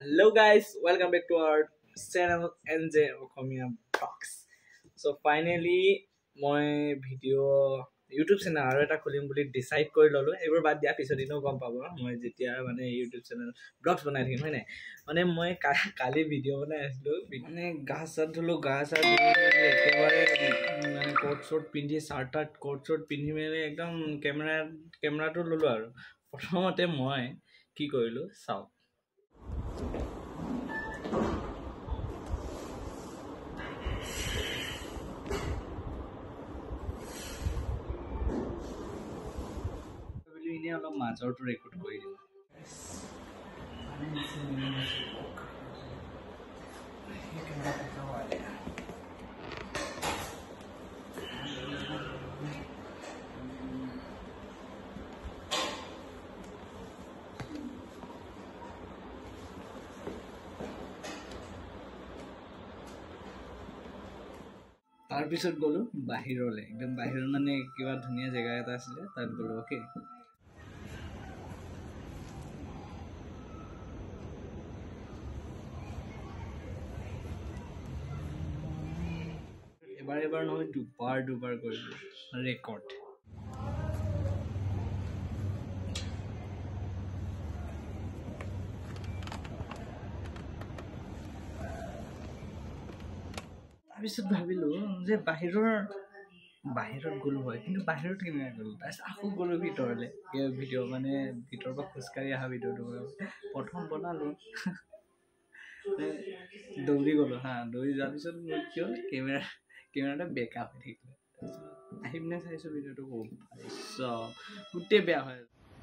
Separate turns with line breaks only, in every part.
Hello guys, welcome back to our channel NJ Okomia Talks. So finally মই video YouTube channel আৰু এটা খুলিম বুলি ডিসাইড কৰি ললো এবাৰ বাদ দিয়া পিছত দিনো গম পাব মই যেতিয়া মানে ইউটিউব চেনেল ব্লগছ বনাই থাকিম হয় নাই মানে মই কালি ভিডিও বনাই আছিলো মানে গাছ ধুলো গাছ একেবাৰে মানে কোট শৰ্ট পিন্ধি শাৰ্ট কোট শৰ্ট পিন্ধি মেলি একদম কেমেৰাটো ললো আৰু প্ৰথমতে মই কি কৰিলো চাওক ini অলপ মাজৰটো ৰেকৰ্ড কৰি দিম তাৰ পিছত গলো বাহিৰলৈ একদম বাহিৰৰ মানে কিবা ধুনীয়া জেগা এটা আছিল তাত গলো ওকে এবাৰ নহয় দুবাৰ কৰিলো ৰেকৰ্ড তাৰপিছত ভাবিলো যে বাহিৰত গলো হয় কিন্তু বাহিৰত কেনেকৈ গলো তাৰপিছত আকৌ গলো ভিতৰলৈ ভিডিঅ' মানে ভিতৰৰ পৰা খোজকাঢ়ি অহা ভিডিঅ'টো প্ৰথম বনালো দৌৰি গলো দৌৰি যোৱাৰ পিছত মোৰ কি হ'ল কেমেৰাটা বেকআপ হৈ থাকিলে আহি পিনে চাইছো ভিডিঅ'টো গোটেই বেয়া হয়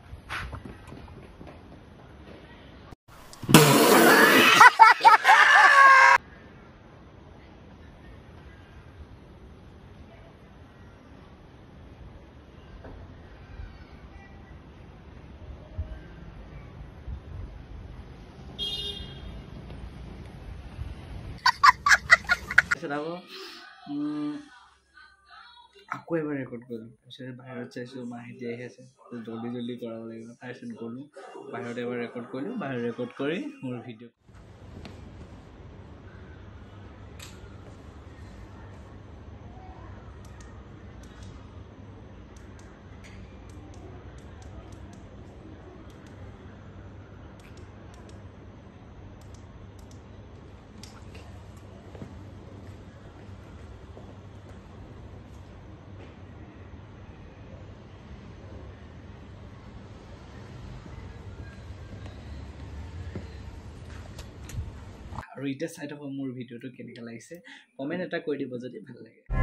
আকৌ এবাৰ ৰেকৰ্ড কৰিলোঁ তাৰপিছত বাহিৰত চাইছোঁ মাহিতি আহি আছে জল্দি কৰাব লাগিব তাৰপিছত গ'লোঁ বাহিৰত এবাৰ ৰেকৰ্ড কৰিলোঁ বাহিৰত ৰেকৰ্ড কৰি মোৰ ভিডিঅ' আৰু এতিয়া চাই থকা মোৰ ভিডিঅ'টো কেনেকৈ লাগিছে কমেণ্ট এটা কৰি দিব যদি ভাল লাগে